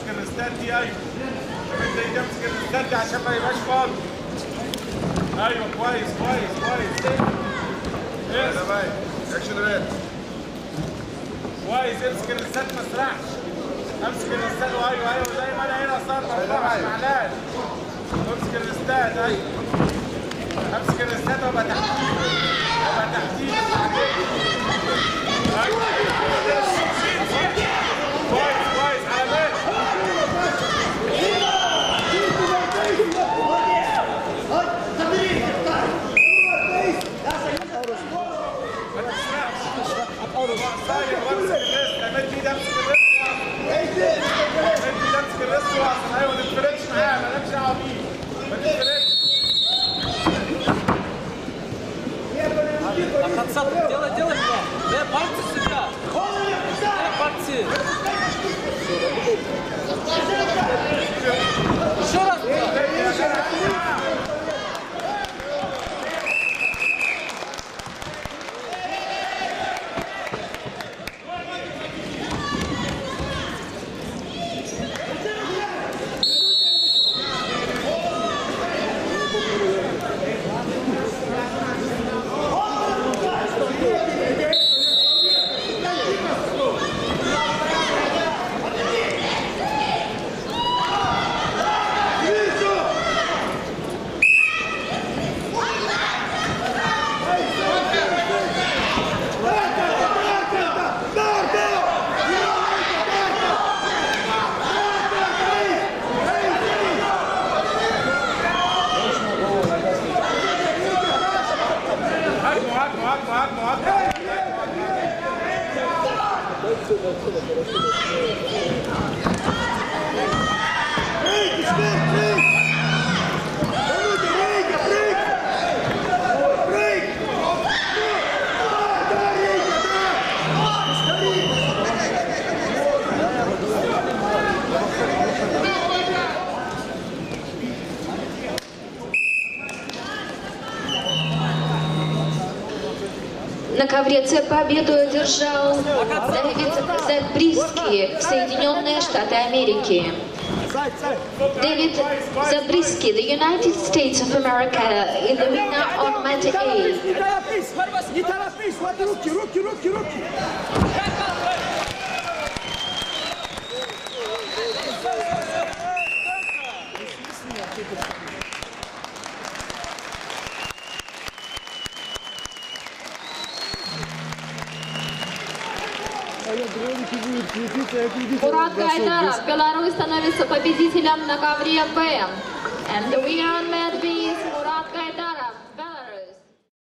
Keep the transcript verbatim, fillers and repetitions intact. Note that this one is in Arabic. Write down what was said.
امسك الريستات دي. ايوه كمان ايدي امسك الريستات دي عشان ما يبقاش فاضي. ايوه كويس كويس كويس. ايه ده باين اكشن ريت كويس. امسك الريستات ما تسرحش. امسك الريستات. ايوه ايوه زي ما انا هنا صار ما معلش. امسك الريستات. ايوه امسك الريستات وابقى تحتيه وابقى تحتيه. ايوه كويس كويس على بالك. ما تسرقش. صاير وامسك الريست. مد ايدي امسك الريست. مد ايدي امسك الريست واصل. ايوه ما تتفرقش معاه مالكش دعوه بيه. ما تتفرقش. Делай, делай, бля. Дай пальцы сюда. Дай пальцы. Еще раз, бля. На ковре победу одержал Дэвид Забриски, Соединенные Штаты Америки. David Zabriskie, the United States of America, is the winner on mat A. Мурат Гайдаров, Беларусь становится победителем на ковре Б. And the winner on mat B is Мурат Гайдаров.